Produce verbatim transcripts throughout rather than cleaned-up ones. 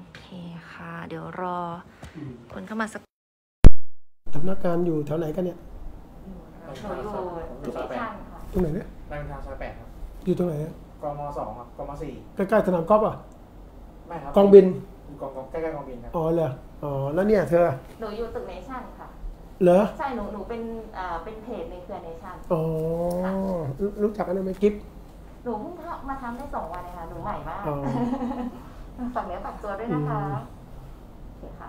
เคค่ะเดี๋ยวรอคนเข้ามาสักสำนักงานอยู่แถวไหนกันเนี่ยหนูอยู่ที่ซอยแปดตรงไหนเนี่ยรามอินทราซอยแปดครับอยู่ตรงไหนกมสองครับกมสี่ใกล้ๆสนามกอล์ฟอ่ะไม่ครับกองบินอยู่กองใกล้ๆกองบินครับอ๋อเหรออ๋อแล้วเนี่ยเธอหนูอยู่ตึกเนชั่นค่ะเหรอใช่หนูหนูเป็นอ่าเป็นเพจในเครือเนชั่นอ๋อรู้จักกันไหมกิฟหนูเพิ่งมาทำได้สองวันเองค่ะหนูใหม่มากฝากเนื้อฝากตัวด้วยนะคะโอเคค่ะ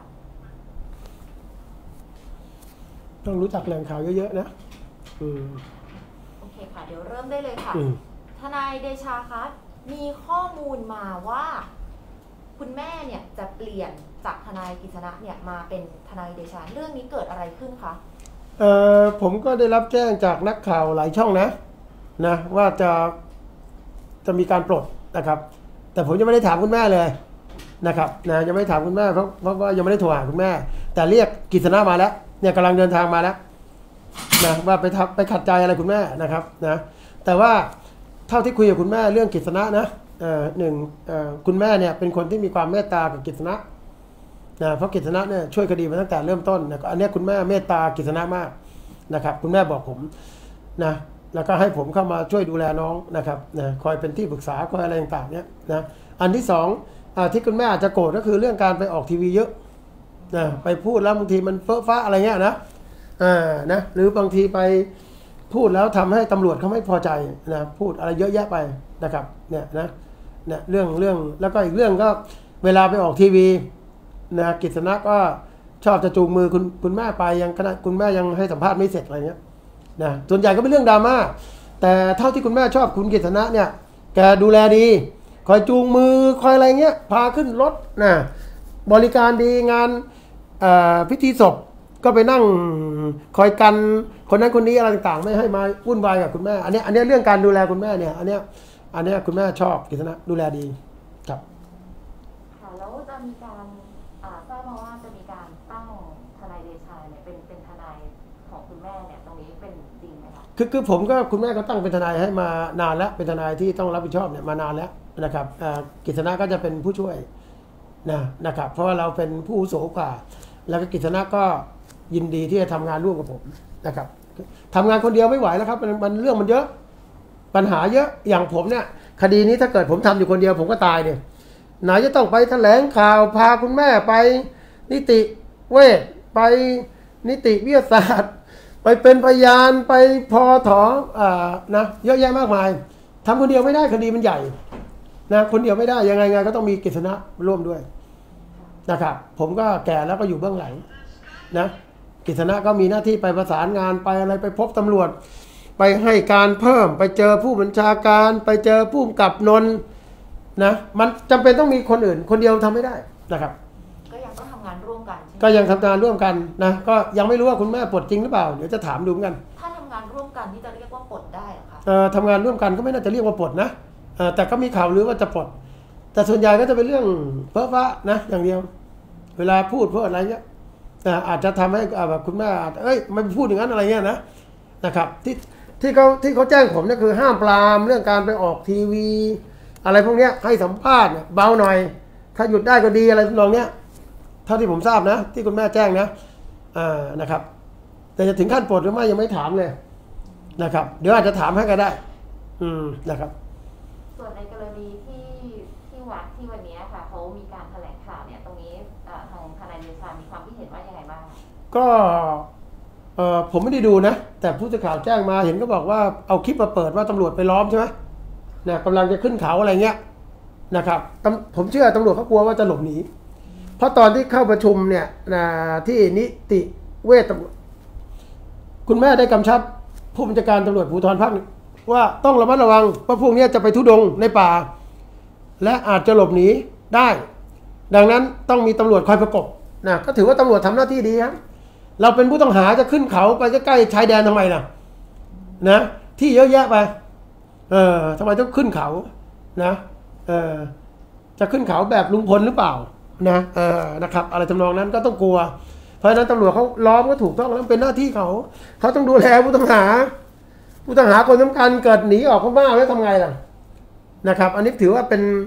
ต้องรู้จักแหล่งข่าวเยอะๆนะโอเคค่ะเดี๋ยวเริ่มได้เลยค่ะทนายเดชาคะมีข้อมูลมาว่าคุณแม่เนี่ยจะเปลี่ยนจากทนายกฤษณะเนี่ยมาเป็นทนายเดชาเรื่องนี้เกิดอะไรขึ้นคะเอ่อผมก็ได้รับแจ้งจากนักข่าวหลายช่องนะนะว่าจะจะมีการปลดนะครับแต่ผมยังไม่ได้ถามคุณแม่เลยนะครับนะยังไม่ได้ถามคุณแม่เพราะเพราะว่ายังไม่ได้โทรหาคุณแม่แต่เรียกกฤษณะมาแล้วเนี่ยกำลังเดินทางมาแล้วนะว่าไปทับไปขัดใจอะไรคุณแม่นะครับนะแต่ว่าเท่าที่คุยกับคุณแม่เรื่องกฤษณะนะเอ่อหนึ่งเอ่อคุณแม่เนี่ยเป็นคนที่มีความเมตตากับกฤษณะนะเพราะกฤษณะเนี่ยช่วยคดีมาตั้งแต่เริ่มต้นนะอันนี้คุณแม่เมตตากฤษณะมากนะครับคุณแม่บอกผมนะแล้วก็ให้ผมเข้ามาช่วยดูแลน้องนะครับนะคอยเป็นที่ปรึกษาคอยอะไรต่างๆเนี่ยนะอันที่สองที่คุณแม่อาจจะโกรธก็คือเรื่องการไปออกทีวีเยอะนะไปพูดแล้วบางทีมันเฟ้อฟ้าอะไรเงี้ยนะอ่านะหรือบางทีไปพูดแล้วทำให้ตำรวจเขาไม่พอใจนะพูดอะไรเยอะแยะไปนะครับเนี่ยนะเนี่ยเรื่องเรื่องแล้วก็อีกเรื่องก็เวลาไปออกทีวีนะกฤษณะก็ชอบจะจูงมือคุณคุณแม่ไปยังขณะคุณแม่ยังให้สัมภาษณ์ไม่เสร็จอะไรเงี้ยนะส่วนใหญ่ก็เป็นเรื่องดราม่าแต่เท่าที่คุณแม่ชอบคุณกฤษณะเนี่ยแกดูแลดีคอยจูงมือคอยอะไรเงี้ยพาขึ้นรถนะบริการดีงานพิธีศพก็ไปนั่งคอยกันคนนั้นคนนี้อะไรต่างๆไม่ให้มาวุ่นวายกับคุณแม่อันนี้อันนี้เรื่องการดูแลคุณแม่เนี่ยอันนี้อันนี้คุณแม่ชอบกฤษณะดูแลดีครับค่ะแล้วจะมีการทราบมาว่าจะมีการตั้งทนายเดชาเนี่ยเป็นเป็นทนายของคุณแม่เนี่ยตรงนี้เป็นจริงไหมคะคือคือผมก็คุณแม่ก็ตั้งเป็นทนายให้มานานแล้วเป็นทนายที่ต้องรับผิดชอบเนี่ยมานานแล้วนะครับกฤษณะก็จะเป็นผู้ช่วยนะนะครับเพราะว่าเราเป็นผู้อาวุโสกว่าแล้วก็กฤษณะก็ยินดีที่จะทำงานร่วมกับผมนะครับทำงานคนเดียวไม่ไหวแล้วครับมันมันเรื่องมันเยอะปัญหาเยอะอย่างผมเนี่ยคดีนี้ถ้าเกิดผมทำอยู่คนเดียวผมก็ตายเนี่ยไหนจะต้องไปแถลงข่าวพาคุณแม่ไปนิติเวชไปนิติวิทยาศาสตร์ไปเป็นพยานไปพอถออ่านะเยอะแยะมากมายทำคนเดียวไม่ได้คดีมันใหญ่นะคนเดียวไม่ได้ยังไงไงก็ต้องมีกฤษณะร่วมด้วยนะครับผมก็แก่แล้วก็อยู่เบื้องหลังนะกฤษณะก็มีหน้าที่ไปประสานงานไปอะไรไปพบตำรวจไปให้การเพิ่มไปเจอผู้บัญชาการไปเจอผู้กำกับนนท์นะมันจำเป็นต้องมีคนอื่นคนเดียวทำไม่ได้นะครับก็ยังต้องทำงานร่วมกันก็ยังทำงานร่วมกันนะก็ยังไม่รู้ว่าคุณแม่ปลดจริงหรือเปล่าเดี๋ยวจะถามดูเหมือนกันถ้าทำงานร่วมกันที่จะเรียกว่าปลดได้หรอคะเอ่อทำงานร่วมกันก็ไม่น่าจะเรียกว่าปลดนะเอ่อแต่ก็มีข่าวลือว่าจะปลดแต่ส่วนใหญ่ก็จะเป็นเรื่องเพ้อฟ้านะอย่างเดียวเวลาพูดเพื่ออะไรเงี้ยอาจจะทำให้แบบคุณแม่เอ้ยไม่พูดอย่างนั้นอะไรเงี้ยนะนะครับที่ที่เขาที่เขาแจ้งผมเนี่ยคือห้ามปรามเรื่องการไปออกทีวีอะไรพวกนี้ให้สัมภาษณ์เบาหน่อยถ้าหยุดได้ก็ดีอะไรทำนองเนี้ยเท่าที่ผมทราบนะที่คุณแม่แจ้งนะอ่านะครับแต่จะถึงขั้นปลดหรือไม่ยังไม่ถามเลยนะครับเดี๋ยวอาจจะถามให้ก็ได้อืมนะครับส่วนในกรณีที่ที่วัดที่วันนี้ค่ะเขามีการแถลงข่าวเนี่ยตรงนี้ทางทนายเดชามีความคิดเห็นว่ายังไงบ้างก็เออผมไม่ได้ดูนะแต่ผู้สื่อข่าวแจ้งมาเห็นก็บอกว่าเอาคลิปมาเปิดว่าตำรวจไปล้อมใช่ไหมเนี่ยกำลังจะขึ้นเขาอะไรเงี้ยนะครับผมเชื่อตำรวจเขากลัวว่าจะหลบหนีเพราะตอนที่เข้าประชุมเนี่ยที่นิติเวชตำรวจคุณแม่ได้กำชับผู้บัญชาการตำรวจภูธรภาคว่าต้องระมัดระวังเพราะพวกนี้จะไปทุดงในป่าและอาจจะหลบหนีได้ดังนั้นต้องมีตำรวจคอยประกบนะก็ถือว่าตำรวจทำหน้าที่ดีครับเราเป็นผู้ต้องหาจะขึ้นเขาไปใกล้ๆชายแดนทำไมล่ะนะที่เยอะแยะไปเออทำไมต้องขึ้นเขานะเออจะขึ้นเขาแบบลุงพลหรือเปล่านะเออนะครับอะไรทำนองนั้นก็ต้องกลัวเพราะฉะนั้นตำรวจเขาล้อมก็ถูกต้องแล้วเป็นหน้าที่เขาเขาต้องดูแลผู้ต้องหาผู้ต้องหาคนสำคัญเกิดหนีออกพม่าแล้วทำไงล่ะนะครับอันนี้ถือว่าเป็น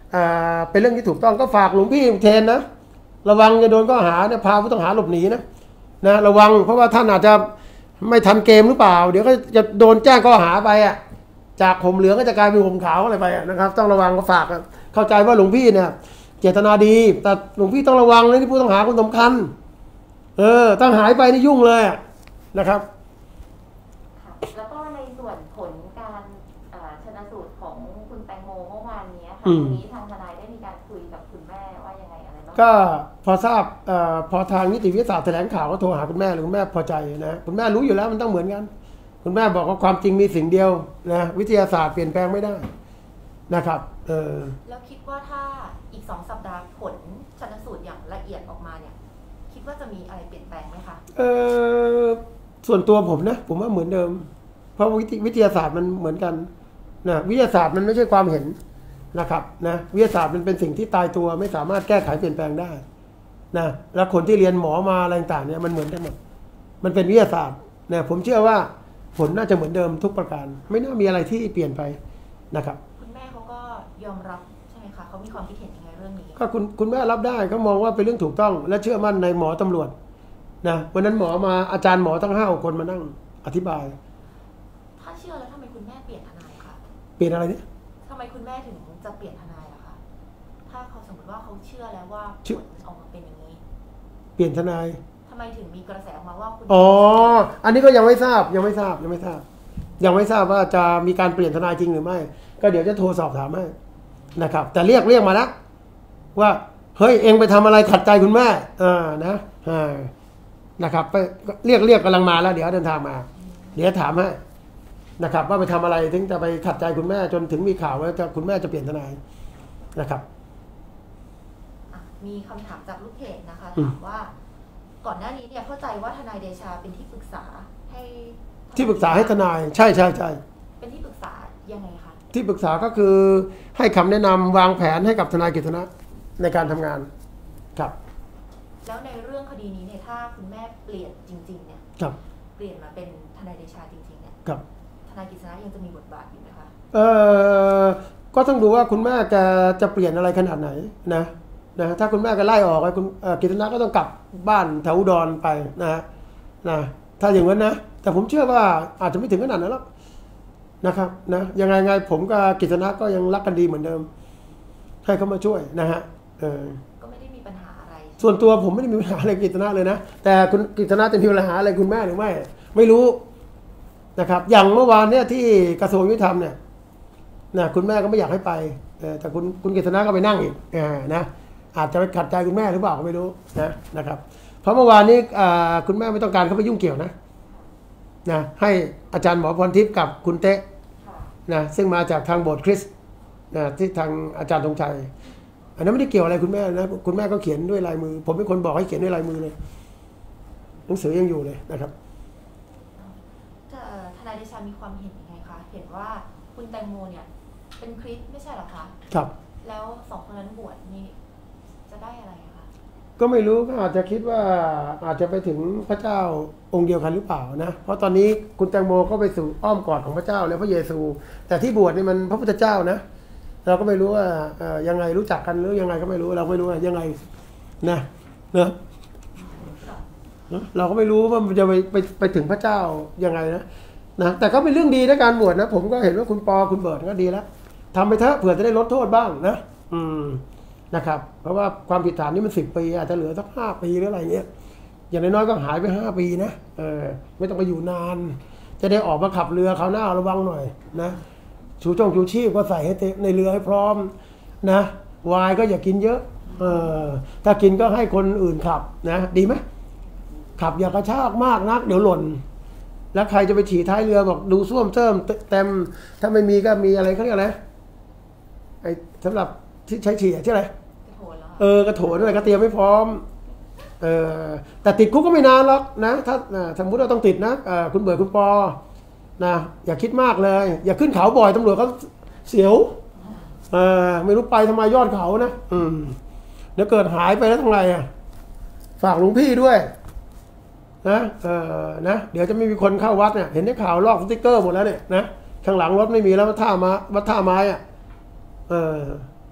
อ่าเป็นเรื่องที่ถูกต้องก็ฝากหลวงพี่อุเทนนะระวังจะโดนข้อหาเนี่ยพาผู้ต้องหาหลบหนีนะนะระวังเพราะว่าท่านอาจจะไม่ทันเกมหรือเปล่าเดี๋ยวก็จะโดนแจ้งข้อหาไปอ่ะจากห่มเหลืองก็จะกลายเป็นห่มขาวอะไรไปนะครับต้องระวังก็ฝากเข้าใจว่าหลวงพี่เนี่ยเจตนาดีแต่หลวงพี่ต้องระวังนะที่ผู้ต้องหาคนสำคัญเออตั้งหายไปนี่ยุ่งเลยนะครับค่ะแล้วก็ในส่วนผลการชนสูตรของคุณแตงโมเมื่อวานนี้ค่ะวันนี้ทางทนายได้มีการคุยกับคุณแม่ว่ายังไงอะไรบ้างก็พอทราบอพอทางนิติวิทยาศาสตร์แถลงข่าวก็โทรหาคุณแม่เลยคุณแม่พอใจนะคุณแม่รู้อยู่แล้วมันต้องเหมือนกันคุณแม่บอกว่าความจริงมีสิ่งเดียวนะวิทยาศาสตร์เปลี่ยนแปลงไม่ได้นะครับเออแล้วคิดว่าถ้าอีกสองสัปดาห์ผลชันสูตรอย่างละเอียดออกมาเนี่ยคิดว่าจะมีอะไรเปลี่ยนแปลงไหมคะเออส่วนตัวผมนะผมว่าเหมือนเดิมเพราะวิทยาศาสตร์มันเหมือนกันนะวิทยาศาสตร์มันไม่ใช่ความเห็นนะครับนะวิทยาศาสตร์มันเป็นสิ่งที่ตายตัวไม่สามารถแก้ไขเปลี่ยนแปลงได้นะแล้วคนที่เรียนหมอมาอะไรต่างเนี่ยมันเหมือนกันหมดมันเป็นวิทยาศาสตร์นะผมเชื่อว่าผลน่าจะเหมือนเดิมทุกประการไม่น่ามีอะไรที่เปลี่ยนไปนะครับคุณแม่เขาก็ยอมรับใช่ไหมคะเขามีความคิดเห็นยังไงเรื่องนี้ก็คุณคุณแม่รับได้เขามองว่าเป็นเรื่องถูกต้องและเชื่อมั่นในหมอตำรวจนะวันนั้นหมอมาอาจารย์หมอตั้งห้าคนมานั่งอธิบายถ้าเชื่อแล้วทำไมคุณแม่เปลี่ยนทนายคะเปลี่ยนอะไรเนี่ยทำไมคุณแม่ถึงจะเปลี่ยนทนายล่ะคะถ้าเขาสมมติว่าเขาเชื่อแล้วว่าผลออกมาเป็นอย่างนี้เปลี่ยนทนายทำไมถึงมีกระแสออกมาว่าคุณอ๋ออันนี้ก็ยังไม่ทราบยังไม่ทราบยังไม่ทราบยังไม่ทราบว่าจะมีการเปลี่ยนทนายจริงหรือไม่ก็เดี๋ยวจะโทรสอบถามให้นะครับแต่เรียกเรียกมาแล้วว่าเฮ้ยเองไปทำอะไรขัดใจคุณแม่อ่านะอ่านะครับไปเรียกเรียกกำลังมาแล้วเดี๋ยวเดินทางมาเดี๋ยวถามให้นะครับว่าไปทำอะไรถึงจะไปขัดใจคุณแม่จนถึงมีข่าวว่าจะคุณแม่จะเปลี่ยนทนายนะครับมีคำถามจากลูกเพจนะคะถามว่าก่อนหน้านี้เนี่ยเข้าใจว่าทนายเดชาเป็นที่ปรึกษาให้ที่ปรึกษาให้ทนายใช่ใช่ใช่เป็นที่ปรึกษายังไงคะที่ปรึกษาก็คือให้คำแนะนำวางแผนให้กับทนายกฤษณะในการทำงานครับแล้วในเรื่องคดีนี้เนี่ยถ้าคุณแม่เปลี่ยนจริงๆเนี่ยครับเปลี่ยนมาเป็นทนายเดชาจริงๆเนี่ยครับทนายกฤษณะยังจะมีบทบาทอยู่ไหมคะเออก็ต้องดูว่าคุณแม่จะจะเปลี่ยนอะไรขนาดไหนนะนะถ้าคุณแม่ก็ไล่ออกคุณกฤษณะก็ต้องกลับบ้านแถวอุดรไปนะนะถ้าอย่างนั้นนะแต่ผมเชื่อว่าอาจจะไม่ถึงขนาดนั้นหรอกนะครับนะยังไงไงผมกับกฤษณะก็ยังรักกันดีเหมือนเดิมให้เขามาช่วยนะฮะเออก็ไม่ได้มีปัญหาอะไรส่วนตัวผมไม่ได้มีปัญหาอะไรกับกฤษณะเลยนะแต่คุณกฤษณะจะมีปัญหาอะไรคุณแม่หรือไม่ไม่รู้นะครับอย่างเมื่อวานเนี่ยที่กระทรวงยุติธรรมเนี่ยนะคุณแม่ก็ไม่อยากให้ไปแต่คุณคุณกฤษณะก็ไปนั่งอีกนะอาจจะไปขัดใจคุณแม่หรือเปล่าก็ไม่รู้นะนะครับเพราะเมื่อวานนี้คุณแม่ไม่ต้องการเข้าไปยุ่งเกี่ยวนะนะให้อาจารย์หมอพรทิพย์กับคุณเต๊ะนะซึ่งมาจากทางโบสถ์คริสต์นะที่ทางอาจารย์ธงชัยอันนั้นไม่ได้เกี่ยวอะไรคุณแม่นะคุณแม่ก็เขียนด้วยลายมือผมเป็นคนบอกให้เขียนด้วยลายมือเลยหนังสือยังอยู่เลยนะครับทนายเดชามีความเห็นยังไงคะเห็นว่าคุณแตงโมเนี่ยเป็นคริสต์ไม่ใช่หรอคะครับแล้วสองคนนั้นบวชนี่จะได้อะไรคะก็ไม่รู้ก็อาจจะคิดว่าอาจจะไปถึงพระเจ้าองค์เดียวกันหรือเปล่านะเพราะตอนนี้คุณแตงโมก็ไปสู่อ้อมกอดของพระเจ้าแล้วพระเยซูแต่ที่บวชนี่มันพระพุทธเจ้านะเราก็ไม่รู้ว่ายังไงรู้จักกันหรือยังไงก็ไม่รู้เราไม่รู้ว่ายังไงนะนะเราก็ไม่รู้ว่ามันจะไปไปไปถึงพระเจ้ายังไงนะนะแต่ก็เป็นเรื่องดีในการบวชนะผมก็เห็นว่าคุณปอคุณเบิร์ดก็ดีแล้วทำไปเถอะเผื่อจะได้ลดโทษบ้างนะอืมนะครับเพราะว่าความผิดฐานนี้มันสิบปีอาจจะเหลือสักห้าปีหรืออะไรเงี้ยอย่างน้อยๆก็หายไปห้าปีนะเออไม่ต้องไปอยู่นานจะได้ออกมาขับเรือคราวหน้าระวังหน่อยนะชูจงชูชีพก็ใส่ให้ในเรือให้พร้อมนะวายก็อย่ากินเยอะเออถ้ากินก็ให้คนอื่นขับนะดีไหมขับอย่ากระชากมากนักเดี๋ยวหล่นแล้วใครจะไปฉี่ท้ายเรือบอกดูส้วมเติมเต็มถ้าไม่มีก็มีอะไรเขาเรียกอะไรไอ้สำหรับที่ใช้ฉี่ใช่ไหมเออกระโถนอะไรก็เตรียมไม่พร้อมเออแต่ติดคุกก็ไม่นานหรอกนะถ้าสมมติเราต้องติดนะคุณเบิร์ดคุณปอนะอย่าคิดมากเลยอย่าขึ้นเขาบ่อยตำรวจเขาเสียวเออไม่รู้ไปทำไมยอดเขานะอืมเดี๋ยวเกิดหายไปแล้วทำไงอ่ะฝากหลวงพี่ด้วยนะเออนะเดี๋ยวจะไม่มีคนเข้าวัดเนี่ยเห็นในข่าวลอกสติ๊กเกอร์หมดแล้วเนี่ยนะข้างหลังรถไม่มีแล้ววัดท่ามาวัดท่าไม้อ่ะเออ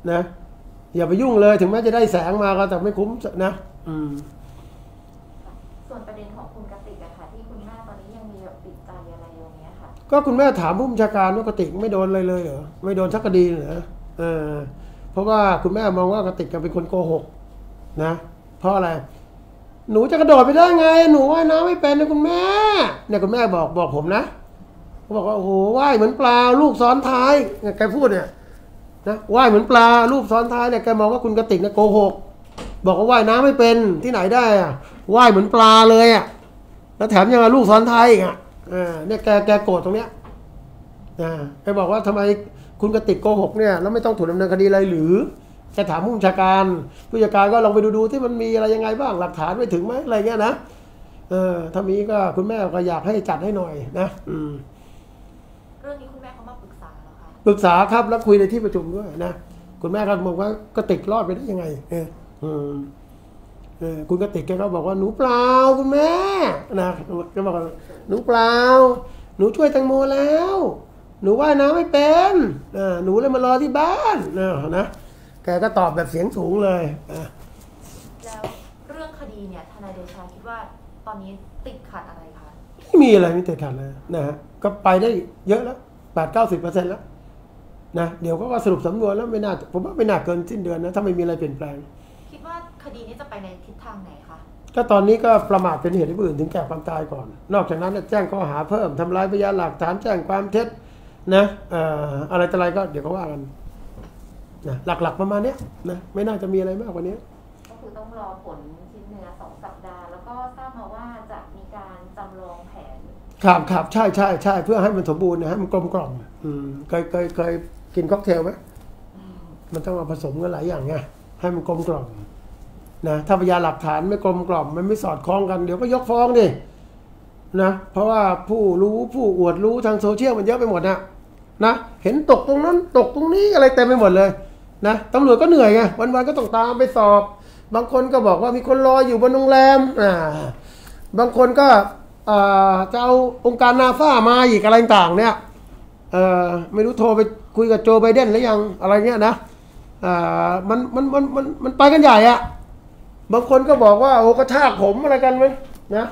นะอย่าไปยุ่งเลยถึงแม้จะได้แสงมาก็แต่ไม่คุ้มนะอืมส่วนประเด็นของคุณกติกอะค่ะที่คุณแม่ตอนนี้ยังมีแบบติดใจอะไรอย่างเงี้ยค่ะก็คุณแม่ถามผู้บัญชาการว่ากติกไม่โดนอะไรเลยเหรอไม่โดนสักคดีเหรอเออเพราะว่าคุณแม่มองว่ากติกเป็นคนโกหกนะเพราะอะไรหนูจะกระโดดไปได้ไงหนูว่ายน้ำไม่เป็นนะคุณแม่เนี่ยคุณแม่บอกบอกผมนะเขาบอกว่าโอ้โหว่ายเหมือนปลาลูกซ้อนท้ายแกพูดเนี่ยนะว่ายเหมือนปลาลูกซ้อนท้ายเนี่ยแกมองว่าคุณกติกเนี่ยโกหกบอกว่าว่ายน้ำไม่เป็นที่ไหนได้อะว่ายเหมือนปลาเลยอ่ะแล้วแถมยังลูกซ้อนท้ายอีกอ่ะอ่าเนี่ยแกแกโกรธตรงเนี้ยอ่าแกบอกว่าทำไมคุณกติกโกหกเนี่ยแล้วไม่ต้องถูกดำเนินคดีอะไรหรือจะถามผู้บัญชาการผู้บัญชาการก็ลองไปดูดูที่มันมีอะไรยังไงบ้างหลักฐานไม่ถึงไหมอะไรเงี้ยนะเออถ้ามีก็คุณแม่ก็อยากให้จัดให้หน่อยนะอืมเรื่องนี้คุณแม่เขามาปรึกษาเหรอคะปรึกษาครับแล้วคุยในที่ประชุมด้วยนะคุณแม่ก็บอกว่ากติกรอดไปได้ยังไงเอออืมเออคุณกติกแกก็บอกว่าหนูเปล่าคุณแม่นะก็บอกว่าหนูเปล่าหนูช่วยแตงโมแล้วหนูว่ายน้ำไม่เป็นอ่าหนูเลยมารอที่บ้านนะนะแกก็ตอบแบบเสียงสูงเลยอ่ะแล้วเรื่องคดีเนี่ยทนายเดชาคิดว่าตอนนี้ติดขัดอะไรคะไม่มีอะไรไม่ติดขัดเลยนะฮะก็ไปได้เยอะแล้วแปดเก้าสิบเปอร์เซ็นต์แล้วนะเดี๋ยวก็สรุปสำนวนแล้วไม่น่าผมว่าไม่น่าเกินสิ้นเดือนนะถ้าไม่มีอะไรเปลี่ยนแปลงคิดว่าคดีนี้จะไปในทิศทางไหนคะก็ตอนนี้ก็ประมาทเป็นเหตุให้ผู้อื่นถึงแก่ความตายก่อน นอกจากนั้นแจ้งข้อหาเพิ่มทำลายพยานหลักฐานแจ้งความเท็จนะเอ่ออะไรต่ออะไรก็เดี๋ยวก็ว่ากันนะหลักๆประมาณเนี้ยนะไม่น่าจะมีอะไรมากกว่านี้ก็คือต้องรอผลชิ้นเนื้อสองสัปดาห์ แล้วก็ทราบมาว่าจะมีการจำลองแผนครับครับใช่ใช่ใช่เพื่อให้มันสมบูรณ์นะให้มันกลมกล่อมอืมเคยเคยเคยกินค็อกเทลไหมมันต้องมาผสมกันหลายอย่างไงให้มันกลมกล่อมนะถ้าพยานหลักฐานไม่กลมกล่อมมันไม่สอดคล้องกันเดี๋ยวก็ยกฟ้องดินะเพราะว่าผู้รู้ผู้อวดรู้ทางโซเชียลมันเยอะไปหมดนะนะเห็นตกตรงนั้นตกตรงนี้อะไรเต็มไปหมดเลยนะตำรวจก็เหนื่อยไงวันๆก็ต้องตามไปสอบบางคนก็บอกว่ามีคนรออยู่บนโรงแรมอ่าบางคนก็จะเอาองค์การนาซามาอีกอะไรต่างเนี่ยไม่รู้โทรไปคุยกับโจไบเดนหรือยังอะไรเงี้ยนะมันมันมันมันมันไปกันใหญ่อะบางคนก็บอกว่าโอ้กระชากผมอะไรกันไหมนะ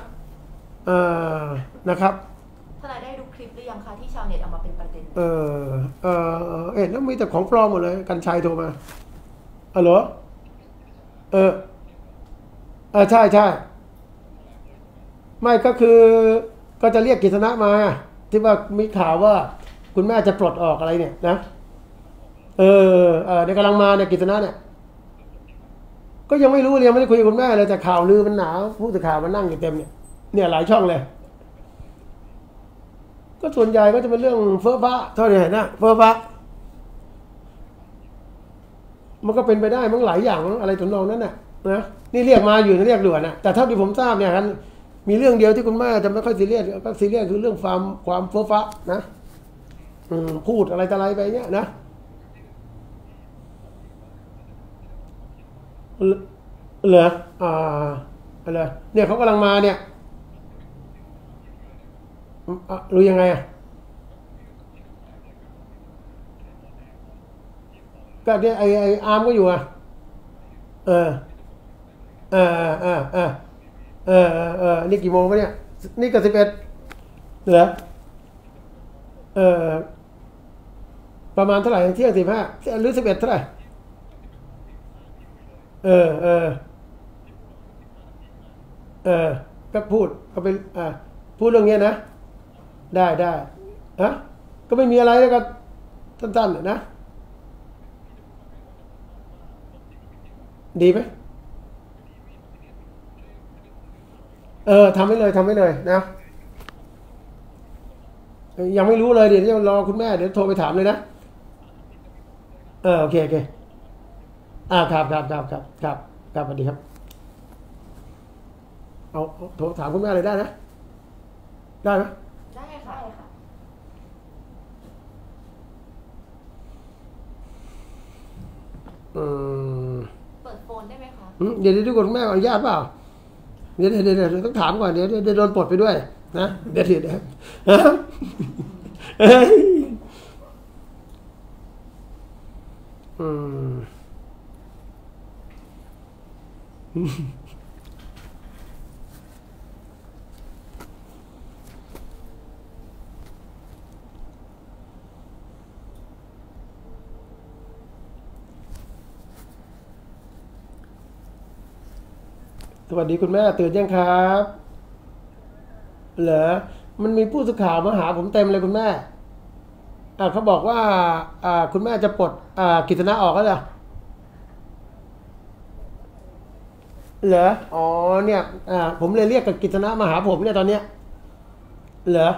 นะครับทนายได้ดูคลิปหรือยังคะที่ชาวเน็ตเอามาเป็นประเด็นเออเออเอ็ดแล้วมีแต่ของปลอมหมดเลยกัญชัยโทรมาอ๋อเหรอเออเออใช่ใช่ไม่ก็คือก็จะเรียกกฤษณะมาที่ว่ามีข่าวว่าคุณแม่จะปลดออกอะไรเนี่ยนะเออเออในกำลังมาเนี่ยกฤษณะเนี่ยก็ยังไม่รู้เลยยังไม่ได้คุยกับคุณแม่เลยแต่ข่าวลือมันหนาผู้สื่อข่าวมันนั่งอยู่เต็มเนี่ยเนี่ยหลายช่องเลยก็ส่วนใหญ่ก็จะเป็นเรื่องเฟ้อฟ้าเท่าที่เห็นนะเฟ้อฟ้ามันก็เป็นไปได้มั้งหลายอย่างมั้งอะไรถึงนองนั้นน่ะนะนี่เรียกมาอยู่เรียกด่วนนะแต่เท่าที่ผมทราบเนี่ยกันมีเรื่องเดียวที่คุณแม่จะไม่ค่อยซีเรียสก็ซีเรียสคือเรื่องความความเฟ้อฟ้านะพูดอะไรต่ออะไรไปเงี้ยนะเหรออ่าอะไรเนี่ยเขากำลังมาเนี่ยรู้ยังไงอ่ะก็เนี่ยไอไออาร์มก็อยู่อ่ะเออเออเออเออเออเออนี่กี่โมงวะเนี่ยนี่ก็สิบเอ็ดเหรอเออประมาณเท่าไหร่เที่ยงสิบห้าหรือสิบเอ็ดเท่าไหร่เออเออเออก็พูดก็เป็นอ่าพูดเรื่องนี้นะได้ได้ฮะก็ไม่มีอะไรแล้วก็สั้นๆนะดีไหมเออทำให้เลยทำให้เลยนะยังไม่รู้เลยเดี๋ยวรอคุณแม่เดี๋ยวโทรไปถามเลยนะเออโอเคโอเคอ่าครับครับครับครับครับครับสวัสดีครับเอาโทรถามคุณแม่เลยได้นะได้ไหมได้ค่ะค่ะอืมเปิดโฟนได้ไหมคะเดี๋ยวเดี๋ยวคุณแม่อนุญาตเปล่าเดี๋ยวเดี๋ยวเดี๋ยวต้องถามก่อนเดี๋ยวเดี๋ยวโดนปลดไปด้วยนะเดี๋ยวเดี๋ยวเดี๋ยวอืม สวัสดีคุณแม่ตื่นยังครับเหรอมันมีผู้สื่อข่าวมาหาผมเต็มเลยคุณแม่อ่าเขาบอกว่าอ่าคุณแม่จะปลดอ่ากิษณะออกแล้วเหรอเหรออ๋อเนี่ยอ่าผมเลยเรียกกับกิษณะมาหาผมเนี่ยตอนเนี้ยเหรอ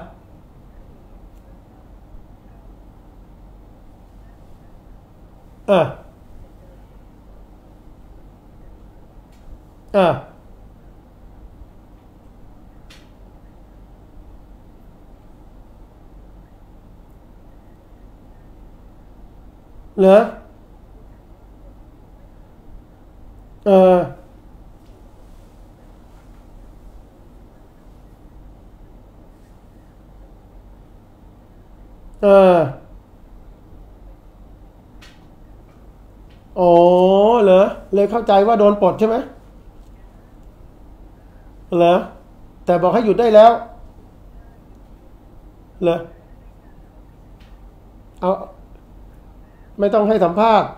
เออเออเหรอเออเอออ๋อเหรอเลยเข้าใจว่าโดนปลดใช่ไหมเหรอแต่บอกให้หยุดได้แล้วเหรอเอาไม่ต้องให้สัมภาษณ์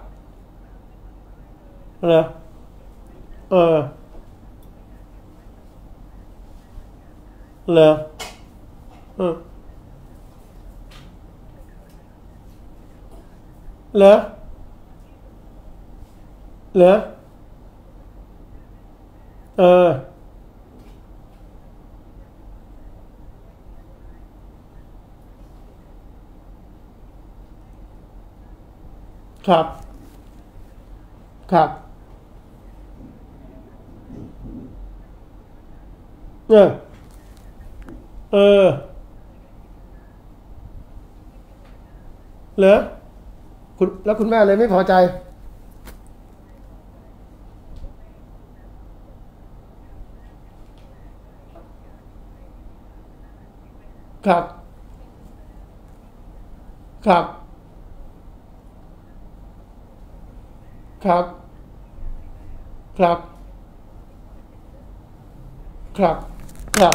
เหรอเออเหรอเออเหรอเหรอเออครับครับเออเออเหรอคุณแล้วคุณแม่เลยไม่พอใจครับครับครับครับครับครับ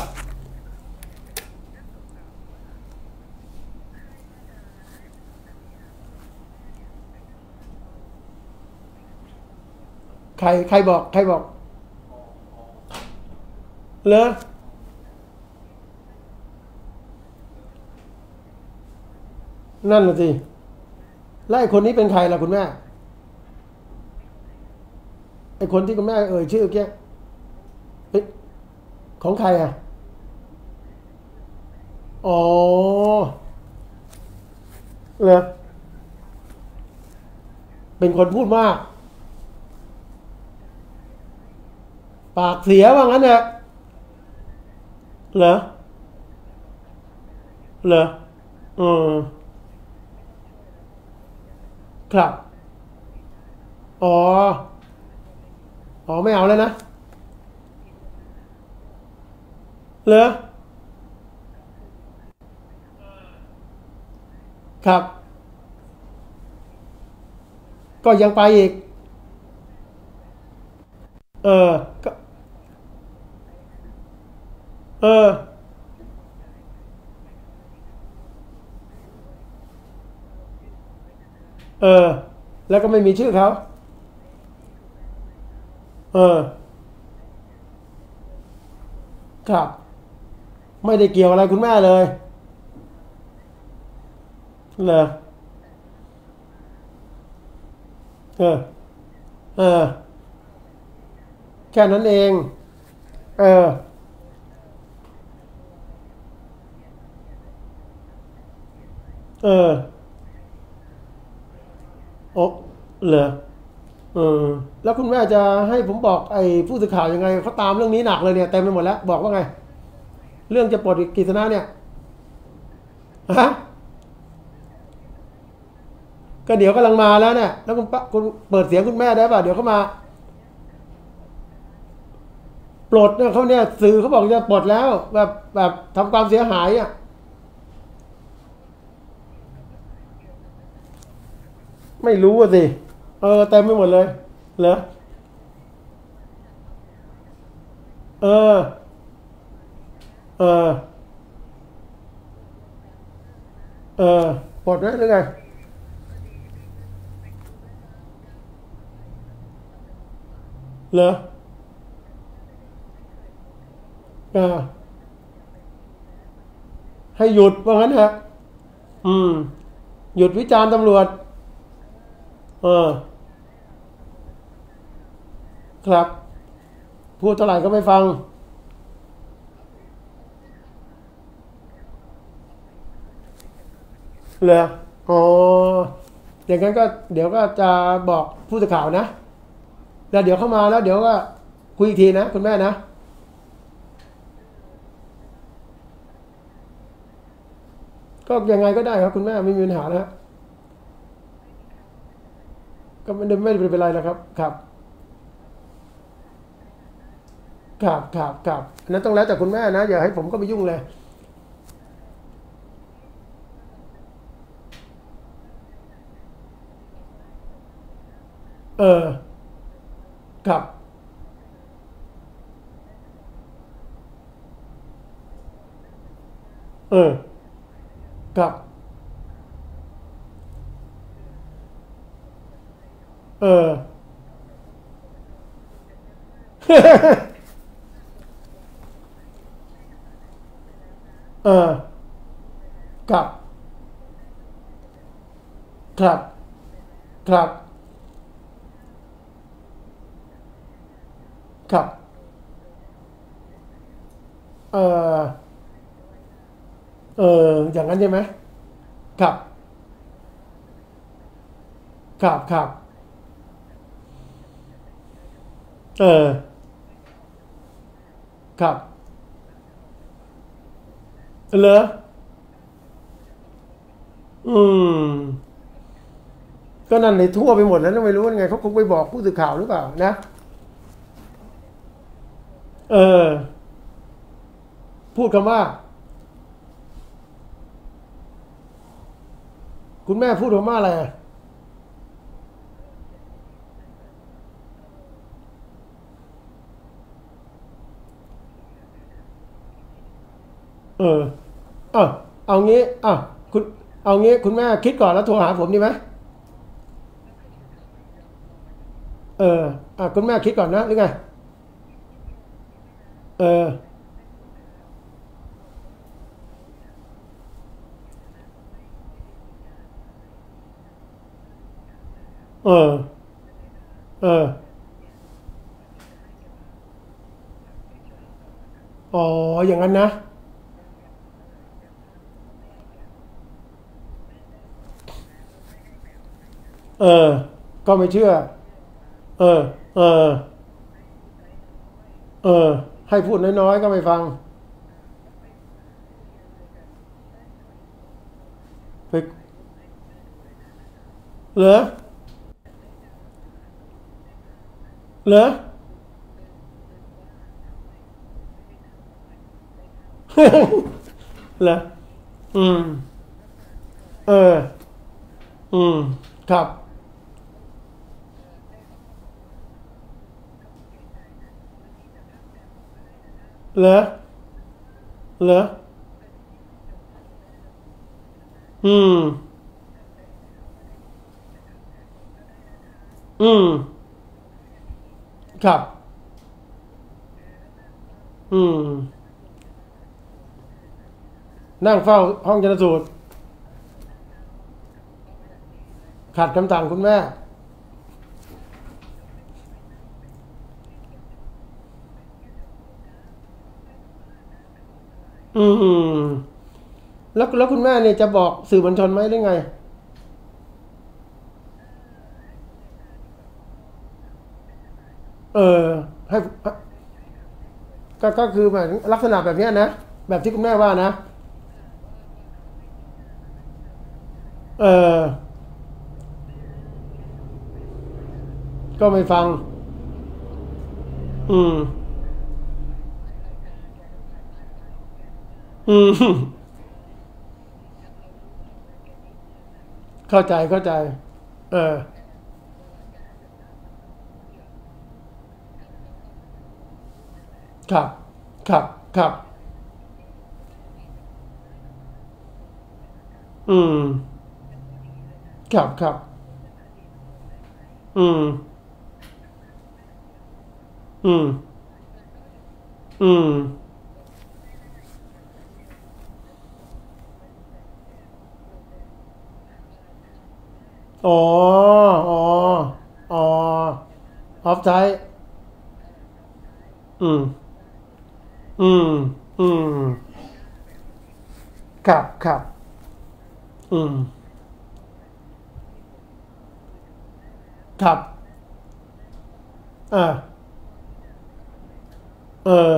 ใครใครบอกใครบอกเหรอนั่นน่ะสิแล้วไอ้คนนี้เป็นใครล่ะคุณแม่ไอ้คนที่คุณแม่เอ่ยชื่อเมื่อกี้เอ๊ะของใครอ่ะอ๋อเหรอเป็นคนพูดมากปากเสียว่างั้นเนี่ยเหรอเหรอเออครับอ๋ออ๋อไม่เอาแล้วนะเหรอครับก็ยังไปอีกเออก็เออเออแล้วก็ไม่มีชื่อเขาเออครับไม่ได้เกี่ยวอะไรคุณแม่เลยเหรอเออเออแค่นั้นเองเออเออโอ้เหรอเออแล้วคุณแม่จะให้ผมบอกไอ้ผู้สื่อข่าวยังไงเขาตามเรื่องนี้หนักเลยเนี่ยเต็มไปหมดแล้วบอกว่าไงเรื่องจะปลดกฤษณะเนี่ยฮะก็เดี๋ยวกำลังมาแล้วเนี่ยแล้วคุณป้าคุณเปิดเสียงคุณแม่ได้ป่ะเดี๋ยวเขามาปลดเนี่ยเขาเนี่ยสื่อเขาบอกจะปลดแล้วแบบแบบทำความเสียหายอ่ะไม่รู้อ่ะสิเออเต็มไปหมดเลยเหรอเออเออเออปลดไหมหรือไงเหรออ่าให้หยุดว่างั้นฮะอืมหยุดวิจารณ์ตำรวจเออครับพูดเท่าไหร่ก็ไม่ฟังเหรออ๋ออย่างนั้นก็เดี๋ยวก็จะบอกผู้สื่อข่าวนะแล้วเดี๋ยวเข้ามาแล้วเดี๋ยวก็คุยอีกทีนะคุณแม่นะก็ยังไงก็ได้ครับคุณแม่ไม่มีปัญหานะก็ไม่ได้ไม่ได้เป็นไรนะครับครับครับครับครับอันนั้นต้องแล้วแต่คุณแม่นะอย่าให้ผมก็ไปยุ่งเลยเออครับเออครับเออ เออครับครับครับครับเออเอออย่างนั้นใช่ไหมครับครับครับเออครับเหรออืมก็นั่นเลยทั่วไปหมดแล้วไม่รู้ว่าไงเขาคงไปบอกผู้สื่อข่าวหรือเปล่านะเออพูดคำว่าคุณแม่พูดคำว่าอะไรเอออ่ะเอางี้อ่ะคุณเอางี้คุณแม่คิดก่อนแล้วโทรหาผมดีไหมเอออ่ะคุณแม่คิดก่อนนะหรือไงเออเออเอออ๋ออย่างนั้นนะเออก็ไม่เชื่อเออเออเออให้พูดน้อยๆก็ไม่ฟังไปเหรอเหรอ เหรออืมเอออืมครับเหรอเหรออืมอืมครับอืมนั่งเฝ้าห้องชันสูตรขัดคำสั่งคุณแม่อืมแล้วแล้วคุณแม่เนี่ยจะบอกสื่อมวลชนไหมหรือไงเออให้ก็ก็คือแบบลักษณะแบบนี้นะแบบที่คุณแม่ว่านะเออก็ไม่ฟังอืมอืมเข้าใจเข้าใจเออครับครับครับอืมครับครับอืมอืมอืมอ๋ออ๋ออ๋อออฟไซด์อืมอืมอืมครับครับอืมครับอ่าเออ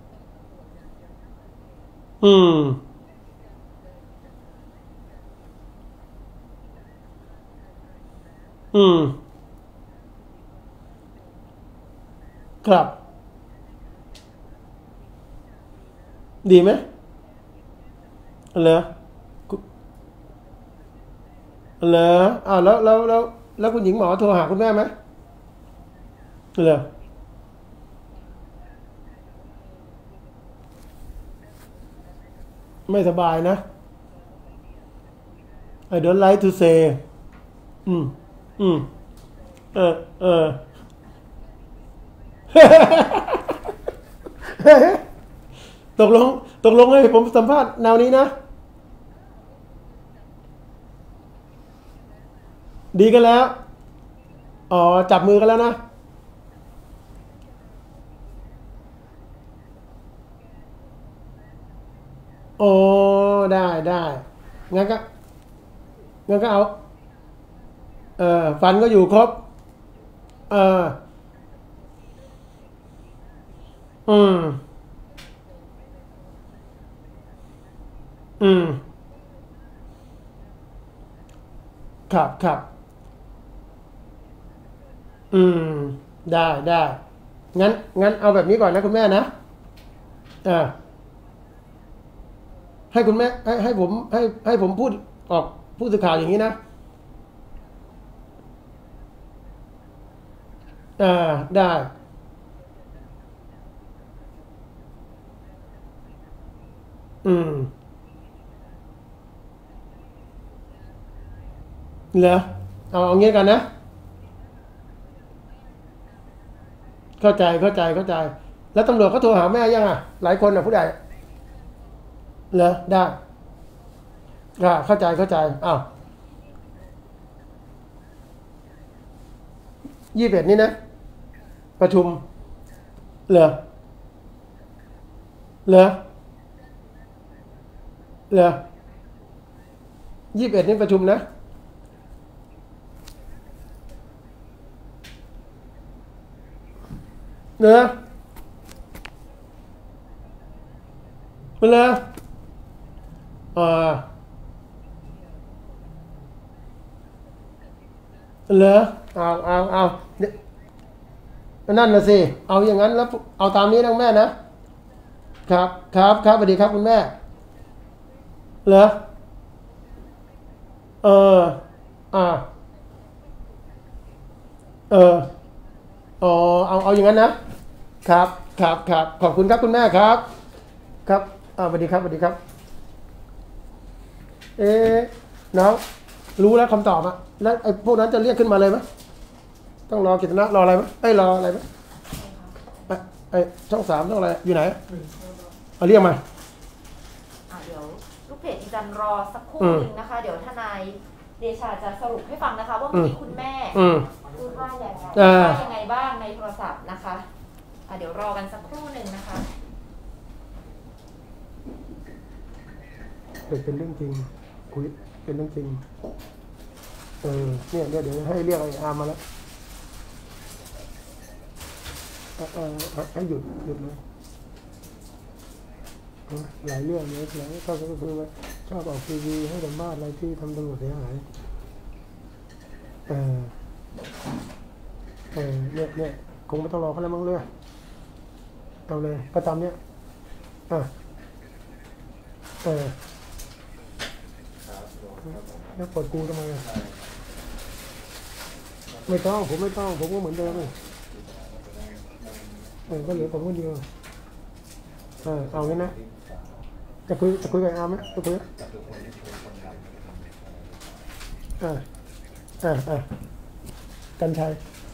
อืมอืมครับดีไหมเหรอเหรออ้าวแล้วแล้วแล้วแล้วคุณหญิงหมอโทรหาคุณแม่ไหมเหรอไม่สบายนะ I don't like to say อืมอืมเออเออ ตกลงตกลงให้ผมสัมภาษณ์แนวนี้นะดีกันแล้วอ๋อจับมือกันแล้วนะโอ้ได้ได้งั้นก็งั้นก็เอาเออฟันก็อยู่ครบเอออืมอืมครับครับอืมได้ได้งั้นงั้นเอาแบบนี้ก่อนนะคุณแม่นะอ่าให้คุณแม่ให้ให้ผมให้ให้ผมพูดออกผู้สื่อข่าวอย่างนี้นะอ่าได้อืมเหรอเอาเอางี้กันนะเข้าใจเข้าใจเข้าใจแล้วตำรวจเขาโทรหาแม่ยังอ่ะหลายคนอ่ะผู้ใดเหรอได้อ่าเข้าใจเข้าใจอ้าวยี่สิบเอ็ดนี่นะประชุมเหรอเหรอเหรอยี่สิบเอ็ดนี่ประชุมนะเหรอเหรออ่าเหรอเอาเอาเอาเดี๋ยวนั่นน่ะสิเอาอย่างนั้นแล้วเอาตามนี้นะแม่นะครับครับครับสวัสดีครับคุณแม่เหรอเอออ่าเอออ๋อเอาเอาอย่างนั้นนะครับครับครับขอบคุณครับคุณแม่ครับครับอ่าสวัสดีครับสวัสดีครับเอ๊ะน้องรู้แล้วคำตอบอะแล้วไอ้พวกนั้นจะเรียกขึ้นมาเลยไหมต้องรอกิจนะรออะไรไหมไอ้ยรออะไรไหมไอ้ไอ้ช่องสามต้องอะไรอยู่ไหนเอาเรียกมาอ่ะเดี๋ยวลูกเพจอีจันรอสักครู่อืมหนึ่งนะคะ เดี๋ยวทนายเดชาจะสรุปให้ฟังนะคะ ว่าอืมมีคุณแม่อืมพูดว่าอย่างไรอ่าว่ายังไงบ้างในโทรศัพท์นะคะอ่ะเดี๋ยวรอกันสักครู่หนึ่งนะคะเป็นเรื่องจริงคุยเป็นเรื่องจริงเออเนี่ยเดี๋ยวเดี๋ยวให้เรียกไอ้อาร์มมาแล้วเออเออให้หยุดหยุดเลยหลายเรื่องเนี่ยหลายก็ก็คือว่าชอบออกทีวีให้สัมภาษณ์อะไรที่ทำตำรวจเสียหายเออเออเนี่ยเนี่ยคงไม่ต้องรอเขาแล้วมั้งเรื่องเอาเลยก็ตามเนี้ยอ่ะเออแล้วกดกูทำไมอ่ะไม่ต้องผมไม่ต้องผมก็เหมือนเดิมเลยเออก็เหลือผมคนเดียวเออเอางี้นะจะคุยจะคุยกับอาร์มไหมจะคุยเออเออเออกันชัย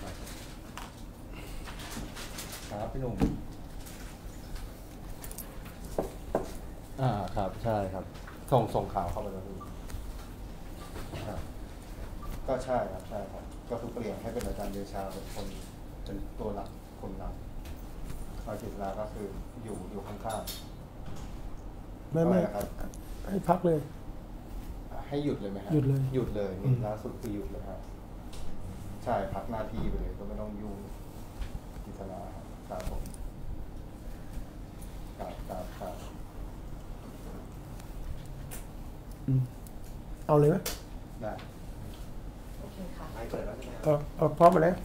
ครับพี่หนุ่มอ่าครับใช่ครับส่งส่งข่าวเข้าไปแล้วพี่ครับก็ใช่ครับใช่ครับก็คือเปลี่ยนให้เป็นอาจารย์เดชาเป็นคนเป็นตัวหลักคนนำอาจิตราก็คืออยู่อยู่ข้างๆไม่ไม่อะรครับให้พักเลยให้หยุดเลยไหมครับหยุดเลยหยุดเลยอืนี่มล่าสุดคือหยุดเลยครับใช่พักหน้าที่ไปเลยก็ไม่ต้องยุ่งกิจนาครับผมครับครับครับอืมเอาเลยไหมได้โอเคค่ะไม่เปิดแล้วใช่ไหมเอาเอาพร้อมมาแล้ว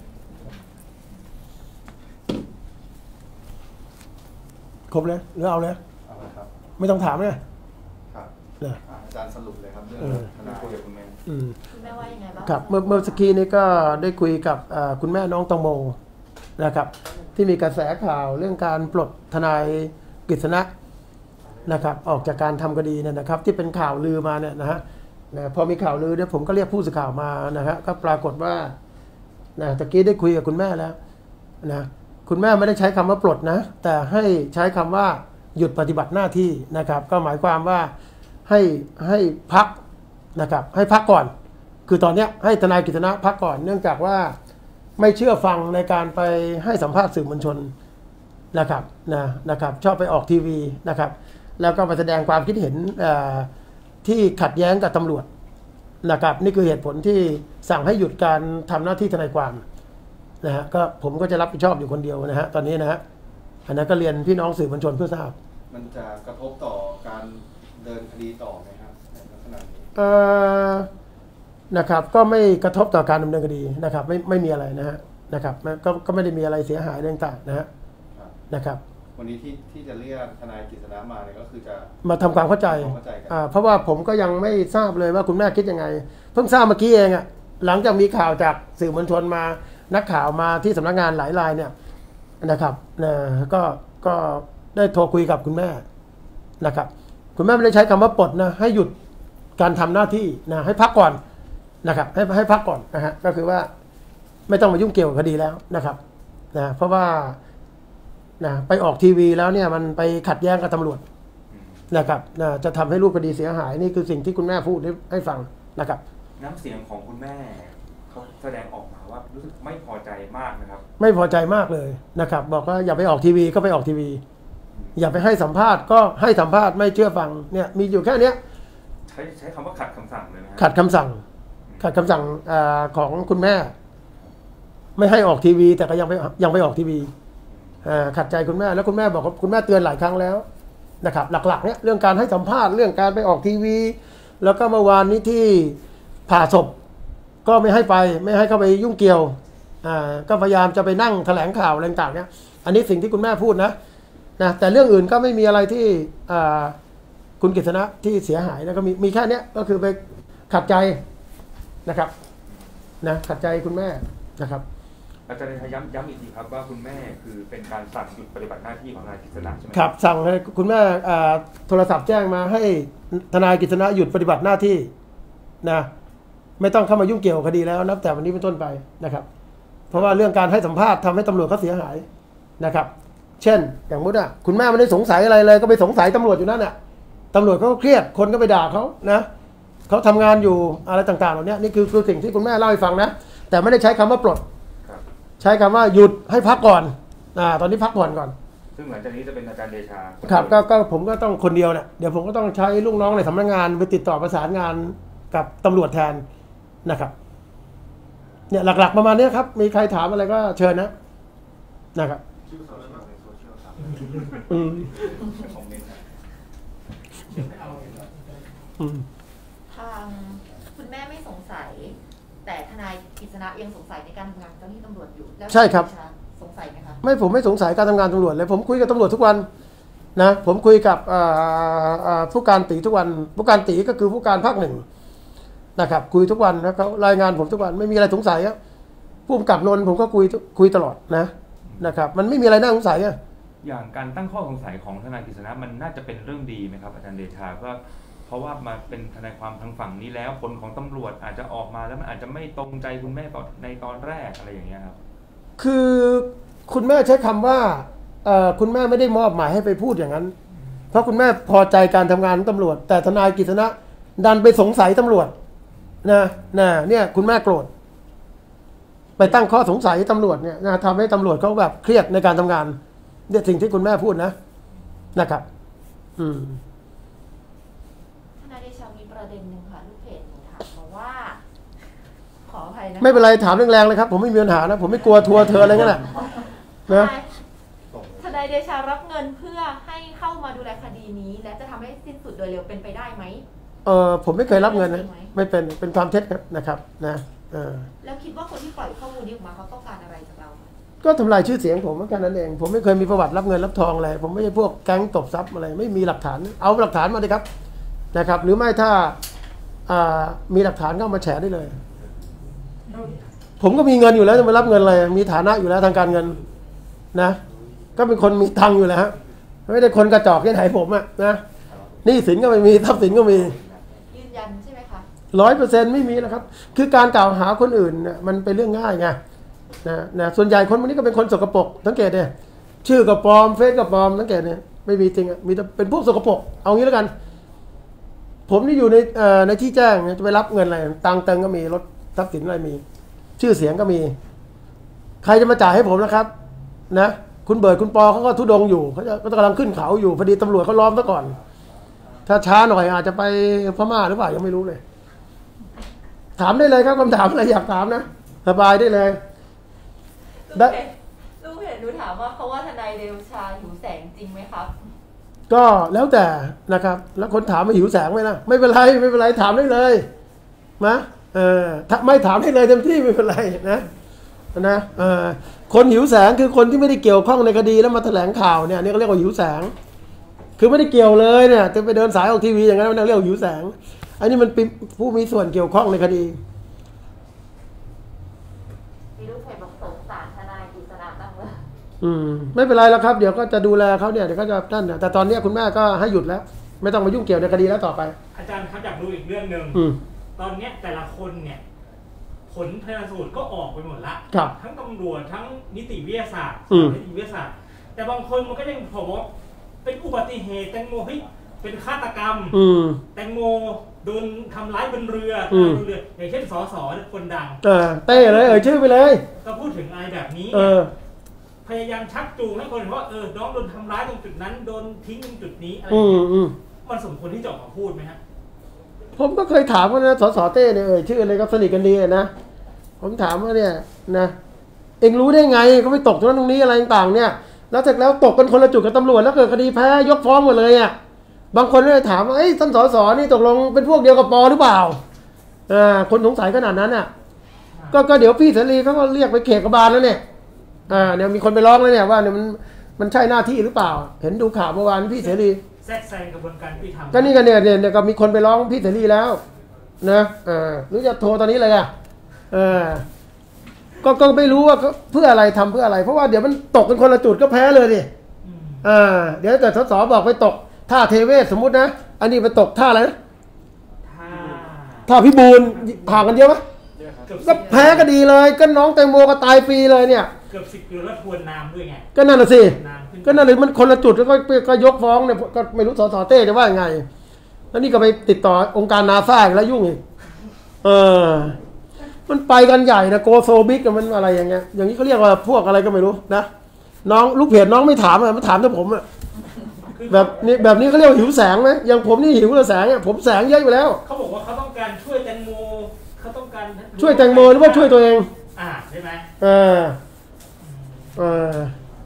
ครบเลยหรือเอาเลยเอาเลยครับไม่ต้องถามเลยครับนะอ่ะอาจารย์สรุปเลยครับเรื่องเออทนายคุยกับคุณแม่อืมคุณแม่ว่ายังไงบ้างครับเมื่อเมื่อสักครู่นี้ก็ได้คุยกับเอ่อคุณแม่น้องตังโมนะครับ ที่มีกระแสข่าวเรื่องการปลดทนายกฤษณะนะครับ ออกจากการทำคดีเนี่ยนะครับ ที่เป็นข่าวลือมาเนี่ยนะฮะนะพอมีข่าวลือเนี่ยผมก็เรียกผู้สื่อข่าวมานะฮะก็ปรากฏว่านะตะกี้ได้คุยกับคุณแม่แล้วนะคุณแม่ไม่ได้ใช้คำว่าปลดนะ แต่ให้ใช้คำว่าหยุดปฏิบัติหน้าที่นะครับ ก็หมายความว่าให้ให้พักนะครับ ให้พักก่อน คือตอนเนี้ยให้ทนายกฤษณะพักก่อน เนื่องจากว่าไม่เชื่อฟังในการไปให้สัมภาษณ์สื่อมวลชนนะครับนะนะครับชอบไปออกทีวีนะครับ แล้วก็ไปแสดงความคิดเห็นเอ่อที่ขัดแย้งกับตำรวจนะครับนี่คือเหตุผลที่สั่งให้หยุดการทำหน้าที่ทนายความนะฮะก็ผมก็จะรับผิดชอบอยู่คนเดียวนะฮะตอนนี้นะฮะอันนั้นก็เรียนพี่น้องสื่อมวลชนเพื่อทราบมันจะกระทบต่อการเดินคดีต่อไหมครับในลักษณะนี้เอ่อนะครับก็ไม่กระทบต่อการดำเนินคดีนะครับไม่ไม่มีอะไรนะฮะนะครับไม่ก็ก็ไม่ได้มีอะไรเสียหายเรื่องต่างๆนะฮะครับนะครับวันนี้ที่ที่จะเรียกทนายกฤษณะมาเนี่ยก็คือจะมาทำความเข้าใจความเข้าใจกันอ่าเพราะว่าผมก็ยังไม่ทราบเลยว่าคุณแม่คิดยังไง เพิ่งทราบเมื่อกี้เองอะหลังจากมีข่าวจากสื่อมวลชนมานักข่าวมาที่สำนักงานหลายรายเนี่ยนะครับนะก็ก็ได้โทรคุยกับคุณแม่นะครับคุณแม่ไม่ได้ใช้คำว่าปลดนะให้หยุดการทำหน้าที่นะให้พักก่อนนะครับให้ให้พักก่อนนะฮะก็คือว่าไม่ต้องมายุ่งเกี่ยวกับคดีแล้วนะครับนะเพราะว่านะไปออกทีวีแล้วเนี่ยมันไปขัดแย้งกับตำรวจอืมนะครับนะจะทำให้รูปคดีเสียหายนี่คือสิ่งที่คุณแม่พูดให้ให้ฟังนะครับน้ำเสียงของคุณแม่เขาแสดงออกมาว่ารู้สึกไม่พอใจมากนะครับไม่พอใจมากเลยนะครับบอกว่าอย่าไปออกทีวีก็ไปออกทีวี อย่าไปให้สัมภาษณ์ก็ให้สัมภาษณ์ไม่เชื่อฟังเนี่ยมีอยู่แค่เนี้ยใช้ใช้คำว่าขัดคำสั่งเลยนะฮะขัดคำสั่ง ขัดคำสั่งอาของคุณแม่ ไม่ให้ออกทีวี แต่ก็ยังไปยังไปออกทีวีอ่าขัดใจคุณแม่แล้วคุณแม่บอกว่าคุณแม่เตือนหลายครั้งแล้วนะครับหลักๆเนี่ยเรื่องการให้สัมภาษณ์เรื่องการไปออกทีวี แล้วก็เมื่อวานนี้ที่ผ่าศพก็ไม่ให้ไปไม่ให้เข้าไปยุ่งเกี่ยวอ่าก็พยายามจะไปนั่งแถลงข่าวอะไรต่างๆเนี่ยอันนี้สิ่งที่คุณแม่พูดนะนะแต่เรื่องอื่นก็ไม่มีอะไรที่อ่าคุณกฤษณะที่เสียหายนะก็มีมีแค่เนี้ยก็คือไปขัดใจนะครับนะขัดใจคุณแม่นะครับอาจารย์ย้ำย้ำอีกทีครับว่าคุณแม่คือเป็นการสั่งหยุดปฏิบัติหน้าที่ของนายกฤษณะใช่ไหมครับสั่งให้คุณแม่อ่าโทรศัพท์แจ้งมาให้ทนายกฤษณะหยุดปฏิบัติหน้าที่นะไม่ต้องเข้ามายุ่งเกี่ยวกับคดีแล้วนับแต่วันนี้เป็นต้นไปนะครับ เพราะว่าเรื่องการให้สัมภาษณ์ทำให้ตำรวจเขาเสียหายนะครับ เช่น อย่างมุดอ่ะคุณแม่ไม่ได้สงสัยอะไรเลย ก็ไปสงสัยตำรวจอยู่นั่นน่ะตำรวจเขาก็เครียดคนก็ไปด่าเขานะเขาทำงานอยู่อะไรต่างๆเหล่านี้นี่คือคือสิ่งที่คุณแม่เล่าให้ฟังนะแต่ไม่ได้ใช้คำว่าปลดครับใช้คำว่าหยุดให้พักก่อนอ่าตอนนี้พักผ่อนก่อนซึ่งหลังจากนี้จะเป็นอาจารย์เดชาครับก็ก็ผมก็ต้องคนเดียวเนี่ยเดี๋ยวผมก็ต้องใช้ลูกน้องในสำนักงานไปติดต่อประสานงานกับตำรวจแทนนะครับเนี่ยหลักๆประมาณนี้ครับ มีใครถามอะไรก็เชิญนะนะครับชื่อโซเชียลในโซเชียลครับอืมคอมเมนต์นะอืมทางคุณแม่ไม่สงสัย แต่ทนายกฤษณะยังสงสัยในการทำงานเจ้าหน้าที่ตำรวจอยู่แล้วใช่ครับสงสัยไหมคะไม่ผมไม่สงสัยการทำงานตำรวจเลยผมคุยกับตำรวจทุกวันนะผมคุยกับอ่าอ่าผู้การตีทุกวันผู้การตีก็คือผู้การภาคหนึ่งนะครับ คุยทุกวันนะเขารายงานผมทุกวันไม่มีอะไรสงสัยอะผู้กำกับนนท์ผมก็คุยคุยตลอดนะนะครับ มันไม่มีอะไรน่าสงสัยอะอย่างการตั้งข้อสงสัยของทนายกฤษณะมันน่าจะเป็นเรื่องดีไหมครับอาจารย์เดชาก็เพราะว่ามาเป็นทนายความทางฝั่งนี้แล้วผลของตำรวจอาจจะออกมาแล้วมันอาจจะไม่ตรงใจคุณแม่ตอนในตอนแรกอะไรอย่างเงี้ยครับคือคุณแม่ใช้คำว่าเอ่อคุณแม่ไม่ได้มอบหมายให้ไปพูดอย่างนั้นเพราะคุณแม่พอใจการทำงานของตำรวจแต่ทนายกฤษณะดันไปสงสัยตำรวจนะนะเนี่ยคุณแม่โกรธไปตั้งข้อสงสัยตำรวจเนี่ยนะทำให้ตำรวจเขาแบบเครียดในการทำงานเนี่ยสิ่งที่คุณแม่พูดนะนะครับอืมทนายเดชามีประเด็นหนึ่งค่ะลูกเพจหนูถามมาว่าขออภัยนะไม่เป็นไรถามแรงๆเลยครับผมไม่มีปัญหานะผมไม่กลัวทัวร์เธออะไรงั้นแหละนะทนายเดชารับเงินเพื่อให้เข้ามาดูแลคดีนี้และจะทำให้สิ้นสุดโดยเร็วเป็นไปได้ไหมเออผมไม่เคยรับเงินนะไม่เป็นเป็นความเท็จนะครับนะเออแล้วคิดว่าคนที่ปล่อยข้อมูลนี้ออกมาเขาต้องการอะไรจากเราก็ทำลายชื่อเสียงผมแค่นั้นเองผมไม่เคยมีประวัติรับเงินรับทองอะไรผมไม่ใช่พวกแก๊งตบทรัพย์อะไรไม่มีหลักฐานเอาหลักฐานมาเลยครับนะครับหรือไม่ถ้ามีหลักฐานก็มาแฉได้เลยผมก็มีเงินอยู่แล้วจะมารับเงินอะไรมีฐานะอยู่แล้วทางการเงินนะก็เป็นคนมีตังค์อยู่แล้วฮะไม่ได้คนกระจอกที่ไหนผมอะนะหนี้สินก็ไม่มีทรัพย์สินก็มียืนยันใช่ไหมคะร้อยเปอร์เซ็นต์ไม่มีนะครับคือการกล่าวหาคนอื่นเนี่ยมันเป็นเรื่องง่ายไงนะนะส่วนใหญ่คนพวกนี้ก็เป็นคนสกปรกสังเกตเนี่ยชื่อกับปลอมเฟซกับปลอมสังเกตเนี่ยไม่มีจริงอ่ะมีแต่เป็นพวกสกปรกเอางี้แล้วกันผมนี่อยู่ในเอ่อในที่แจ้งจะไปรับเงินอะไรตังเติงก็มีรถทรัพย์สินอะไรมีชื่อเสียงก็มีใครจะมาจ่ายให้ผมนะครับนะคุณเบิร์ดคุณปอเขาก็ทุดงอยู่เขาจะก็กำลังขึ้นเขาอยู่พอดีตำรวจเขาล้อมซะก่อนถ้าช้าหน่อยอาจจะไปพม่าหรือเปล่ายังไม่รู้เลยถามได้เลยครับคำถามอะไรอยากถามนะสบายได้เลยลูกเพจลูกเพจหนูถามว่าเขาว่าทนายเดชาหิวแสงจริงไหมครับก็แล้วแต่นะครับแล้วคนถามมาหิวแสงไหมนะไม่เป็นไรไม่เป็นไรถามได้เลยนะเออถ้าไม่ถามได้เลยเต็มที่ไม่เป็นไรนะนะเออคนหิวแสงคือคนที่ไม่ได้เกี่ยวข้องในคดีแล้วมาแถลงข่าวเนี่ยนี่ก็เรียกว่าหิวแสงคือไม่ได้เกี่ยวเลยเนี่ยจะไปเดินสายออกทีวีอย่างนั้นนั่นเรียกว่าหิวแสงอันนี้มันเป็นผู้มีส่วนเกี่ยวข้องในคดีมีลูกเพจบอกสงสารทนายกฤษณะตั้งเลยอืมไม่เป็นไรแล้วครับเดี๋ยวก็จะดูแลเขาเนี่ยเดี๋ยวก็จะนั่นแต่ตอนนี้คุณแม่ก็ให้หยุดแล้วไม่ต้องมายุ่งเกี่ยวในคดีแล้วต่อไปอาจารย์ครับอยากดูอีกเรื่องหนึ่งตอนนี้แต่ละคนเนี่ยผลชันสูตรก็ออกไปหมดละทั้งตำรวจทั้งนิติวิทยาศาสตร์นิติวิทยาศาสตร์แต่บางคนมันก็ยังบอกว่าเป็นอุบัติเหตุแตงโมเฮ้ยเป็นฆาตกรรมแตงโมโดนทำร้ายบนเรือทำร้ายบนเรืออย่างเช่นสสคนดังเต้เลยเอ่ยชื่อไปเลยก็พูดถึงอะไรแบบนี้พยายามชักจูงให้คนเห็นว่าเออน้องโดนทำร้ายตรงจุดนั้นโดนทิ้งตรงจุดนี้อะไรมันสมควรที่จะออกมาพูดไหมฮะผมก็เคยถามว่านะสสเต้เนี่ยเอ่ยชื่ออะไรก็สนิทกันดีนะผมถามว่าเนี่ยนะเอ็งรู้ได้ไงเขาไปตกตรงนั้นตรงนี้อะไรต่างๆเนี่ยแล้วเสร็จแล้วตกกันคนละจุดกับตำรวจแล้วเกิดคดีแพ้ยกฟ้องหมดเลยอ่ะบางคนก็เลยถามว่าไอ้ท่านสสนี่ตกลงเป็นพวกเดียวกับปอหรือเปล่าอ่าคนสงสัยขนาดนั้นอ่ะก็ก็เดี๋ยวพี่เสรีเขาก็เรียกไปเขตกบาลแล้วเนี่ยอ่าเนี่ยมีคนไปร้องแล้วเนี่ยว่าเนี่ยมันมันใช่หน้าที่หรือเปล่าเห็นดูข่าวเมื่อวานพี่เสรีแทรกแซงกระบวนการยุติธรรมก็นี่กันเนี่ยเนี่ยก็มีคนไปร้องพี่เสรีแล้วนะอ่าหรือจะโทรตอนนี้เลยอ่ะเออก็ก็ไม่รู้ว่าเพื่ออะไรทำเพื่ออะไรเพราะว่าเดี๋ยวมันตกกันคนละจุดก็แพ้เลยดิอ่าเดี๋ยวเกิดสสบอกไปตกท่าเทเวศสมมุตินะอันนี้ไปตกท่าอะไรนะท่าท่าพิบูลห่างกันเยอะไหมก็แพ้ก็ดีเลยก็น้องแตงโมก็ตายฟรีเลยเนี่ยเกือบสิบกิโลแล้วทวนน้ำด้วยไงก็นั่นแหละสิก็นั่นเลยมันคนละจุดแล้วก็ก็ยกฟ้องเนี่ยก็ไม่รู้สสเต้จะว่ายังไงแล้วนี่ก็ไปติดต่อองค์การนาซาแล้วยุ่งอีกเออมันไปกันใหญ่นะโกโซบิกกับมันอะไรอย่างเงี้ยอย่างนี้เขาเรียกว่าพวกอะไรก็ไม่รู้นะน้องลูกเพจน้องไม่ถามอ่ะมาถามแต่ผมอ่ะแบบนี้แบบนี้เขาเรียกว่าหิวแสงไหมอย่างผมนี่หิวแสงอ่ะผมแสงเยอะอยู่แล้วเขาบอกว่าเขาต้องการช่วยแตงโมเขาต้องการช่วยแตงโมหรือว่าช่วยตัวเองอ่าใช่ไหมเออเออ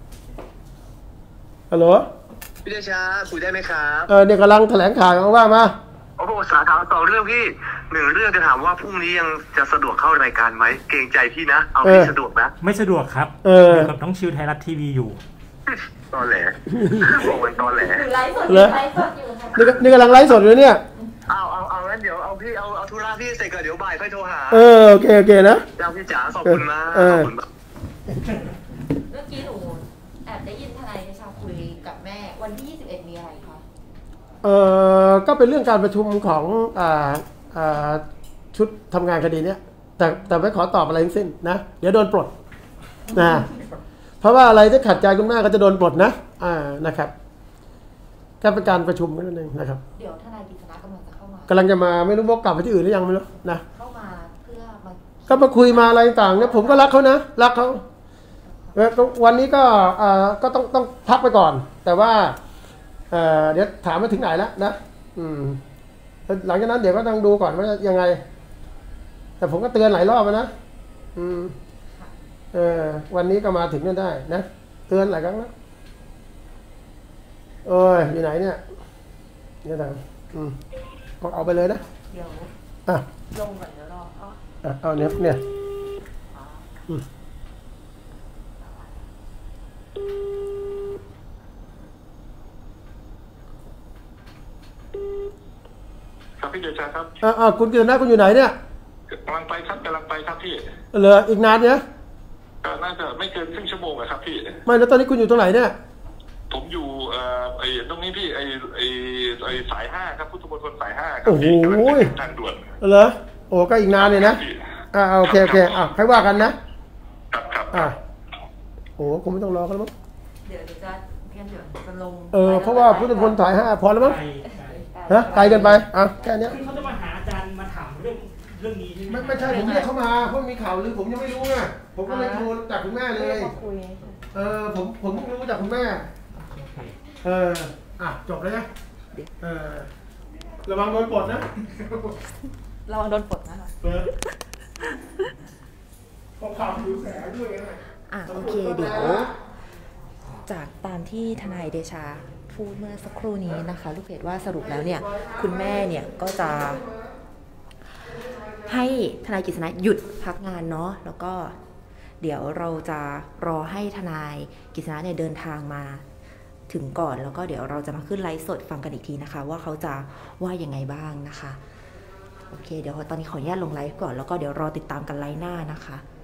ฮัลโหลพี่เดชาคุยได้ไหมครับเออเนี่ยกำลังแถลงข่าวว่ามาโอ้โหสาถามสองเรื่องพี่หนึ่งเรื่องจะถามว่าพรุ่งนี้ยังจะสะดวกเข้ารายการไหมเกรงใจพี่นะเอาพี่สะดวกนะไม่สะดวกครับอยู่กับน้องชิวไทยรัฐทีวีอยู่ตอนแหลบอกมันตอนแหลไลฟ์สดไลฟ์สดอยู่นี่นี่กำลังไลฟ์สดอยู่เนี่ยเอาเอาเอางั้นเดี๋ยวเอาพี่เอาเอาธุระพี่เสร็จก่อนเดี๋ยวบ่ายค่อยโทรหาเออโอเคโอเคนะเจ้าพี่จ๋าขอบคุณมากขอบคุณมากเมื่อกี้หนูแอบได้ยินทนายเดชาคุยกับแม่วันที่ยี่สิบเอ็ดมีอะไรคะเอ่อก็เป็นเรื่องการประชุมของอ่าอ่าชุดทำงานคดีเนี้ยแต่แต่ไม่ขอตอบอะไรทั้งสิ้นนะเดี๋ยวโดนปลดนะเพราะว่าอะไรที่ขัดใจคุณแม่ก็จะโดนปลดนะอ่านะครับก็เป็นการประชุมกันนั่นเองนะครับเดี๋ยวทนายกฤษณะกำลังจะเข้ามากำลังจะมาไม่รู้ว่ากลับไปที่อื่นหรือยังไม่รู้นะเข้ามาเพื่อมาก็มาคุยมาอะไรต่างเนี่ยผมก็รักเขานะรักเขาแล้วก็วันนี้ก็อ่าก็ต้องต้องพักไปก่อน แต่ว่าเอ่อเดี๋ยวถามมาถึงไหนแล้วนะอืมหลังจากนั้นเดี๋ยวก็ต้องดูก่อนว่ายังไง แต่ผมก็เตือนหลายรอบแล้วนะอืมเออวันนี้ก็มาถึงนั่นได้นะเตือนหลายครั้งแล้วโอ้ยอยู่ไหนเนี่ยเนี่ยต่างอืมบอกเอาไปเลยนะเดี๋ยวอ่ะลงก่อนเดี๋ยวรอเอาอ่ะเอาเนี่ยเนี่ยอืมครับพี่เดชาครับอ่าอ่าคุณกฤษณะคุณอยู่ไหนเนี่ยกำลังไปครับกำลังไปครับพี่เหลืออีกนานเนี่ยก็น่าจะไม่เกินครึ่งชั่วโมงอะครับพี่ไม่แล้วตอนนี้คุณอยู่ตรงไหนเนี่ยผมอยู่เอ่อไอ้ตรงนี้พี่ไอ้ไอ้ไอ้สายห้าครับพุทธมณฑลสายห้าครัโอ้โหพี่กำลังจะขึ้นทางด่วนเหรอโอ้ก็อีกนานเลยนะพี่อ่าโอเคโอเคอ่ะใครว่ากันนะครับครับอ่าโอ้คงไม่ต้องรอกันแล้วมั้งเดี๋ยวเดี๋ยวจะเดี๋ยวจะลงเออเพราะว่าพุทธพลถ่ายห้าพอแล้วมั้งไปไปฮะไกลเกันไปอ่ะแค่เนี้ยคือเขาจะมาหาอาจารย์มาถามเรื่องเรื่องนี้ใช่ไหมไม่ไม่ใช่ผมเรียกเขามาเพราะมีข่าวลือผมยังไม่รู้ไงผมก็เลยโทรจากคุณแม่เลยมาคุยเออผมผมเพิ่งรู้จากคุณแม่เอออ่ะจบแล้วนะเออระวังโดนปลดนะระวังโดนปลดนะคะเออพอข่าวผิวแสงด้วยไงอ่ะโอเคเดี๋ยวจากตามที่ทนายเดชาพูดเมื่อสักครู่นี้นะคะ ลูกเพจว่าสรุปแล้วเนี่ยคุณแม่เนี่ยก็จะให้ทนายกฤษณะหยุดพักงานเนาะแล้วก็เดี๋ยวเราจะรอให้ทนายกฤษณะเนี่ยเดินทางมาถึงก่อนแล้วก็เดี๋ยวเราจะมาขึ้นไลฟ์สดฟังกันอีกทีนะคะ ว่าเขาจะว่ายังไงบ้างนะคะโอเคเดี๋ยวตอนนี้ขออนุญาตลงไลฟ์ก่อนแล้วก็เดี๋ยวรอติดตามกันไลฟ์หน้านะคะ